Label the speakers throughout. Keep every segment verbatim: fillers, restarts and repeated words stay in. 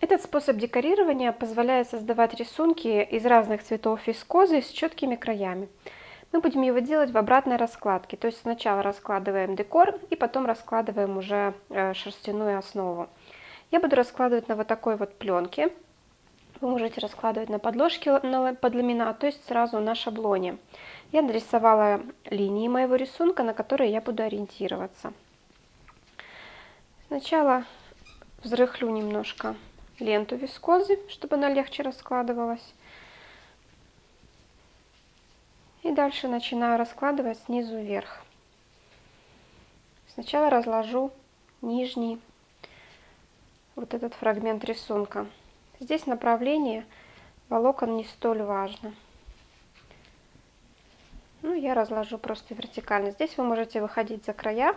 Speaker 1: Этот способ декорирования позволяет создавать рисунки из разных цветов вискозы с четкими краями. Мы будем его делать в обратной раскладке, то есть сначала раскладываем декор и потом раскладываем уже шерстяную основу. Я буду раскладывать на вот такой вот пленке. Вы можете раскладывать на подложке под ламинат, то есть сразу на шаблоне. Я нарисовала линии моего рисунка, на которые я буду ориентироваться. Сначала взрыхлю немножко ленту вискозы, чтобы она легче раскладывалась. И дальше начинаю раскладывать снизу вверх. Сначала разложу нижний вот этот фрагмент рисунка. Здесь направление волокон не столь важно. Ну, я разложу просто вертикально. Здесь вы можете выходить за края.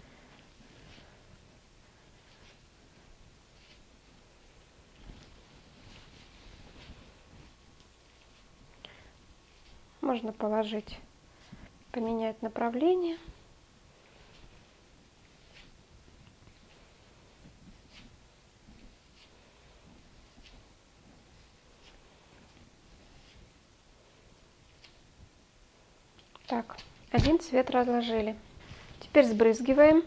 Speaker 1: Можно положить, поменять направление. Так, один цвет разложили. Теперь сбрызгиваем.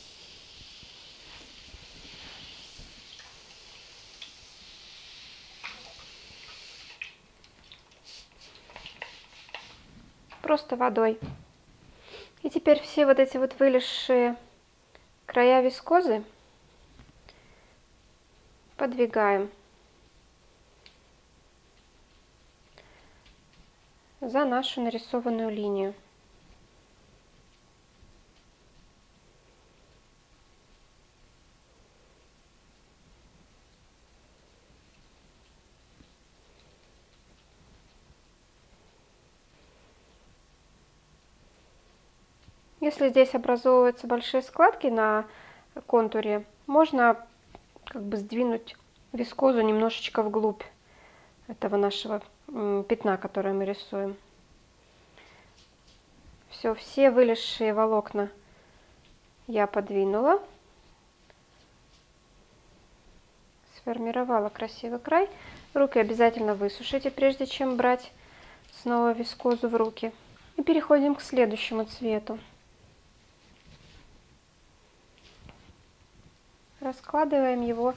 Speaker 1: Просто водой. И теперь все вот эти вот вылезшие края вискозы подвигаем за нашу нарисованную линию. Если здесь образовываются большие складки на контуре, можно как бы сдвинуть вискозу немножечко вглубь этого нашего пятна, которое мы рисуем. Все, все вылезшие волокна я подвинула, сформировала красивый край. Руки обязательно высушите, прежде чем брать снова вискозу в руки. И переходим к следующему цвету. Раскладываем его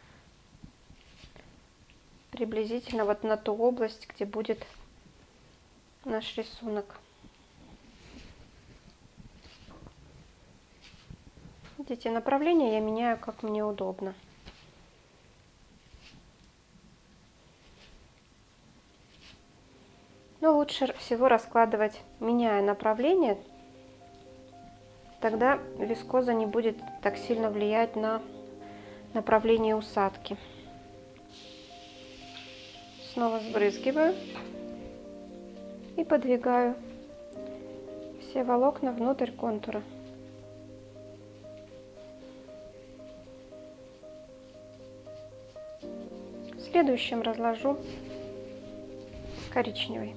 Speaker 1: приблизительно вот на ту область, где будет наш рисунок. Видите, направление я меняю, как мне удобно. Но лучше всего раскладывать, меняя направление. Тогда вискоза не будет так сильно влиять на направление усадки. Снова сбрызгиваю и подвигаю все волокна внутрь контура. Следующим разложу коричневый.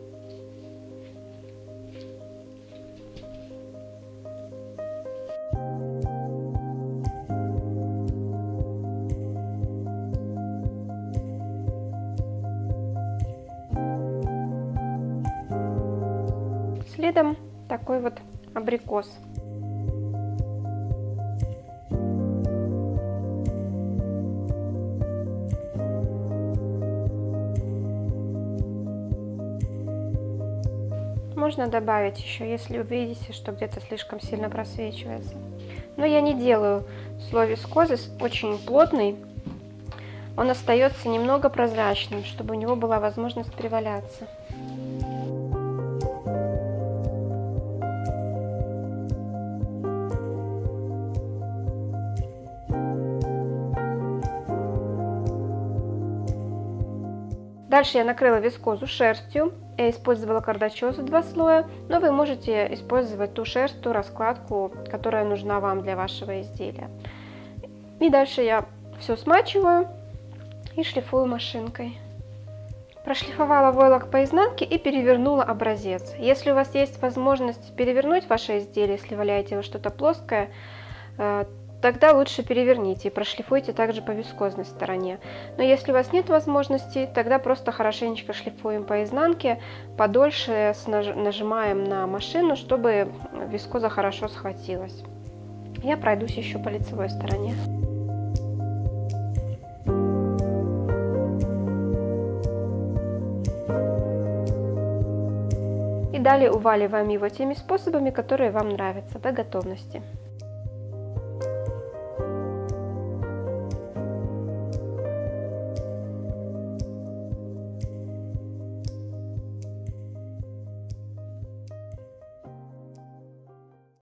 Speaker 1: Следом такой вот абрикос. Можно добавить еще, если вы видите, что где-то слишком сильно просвечивается. Но я не делаю слой вискозы очень плотный. Он остается немного прозрачным, чтобы у него была возможность приваляться. Дальше я накрыла вискозу шерстью. Я использовала кардачозу два слоя, но вы можете использовать ту шерсть, ту раскладку, которая нужна вам для вашего изделия. И дальше я все смачиваю и шлифую машинкой. Прошлифовала войлок по изнанке и перевернула образец. Если у вас есть возможность перевернуть ваше изделие, если валяете вы что-то плоское, тогда лучше переверните и прошлифуйте также по вискозной стороне. Но если у вас нет возможности, тогда просто хорошенечко шлифуем по изнанке, подольше нажимаем на машину, чтобы вискоза хорошо схватилась. Я пройдусь еще по лицевой стороне. И далее уваливаем его теми способами, которые вам нравятся, до готовности.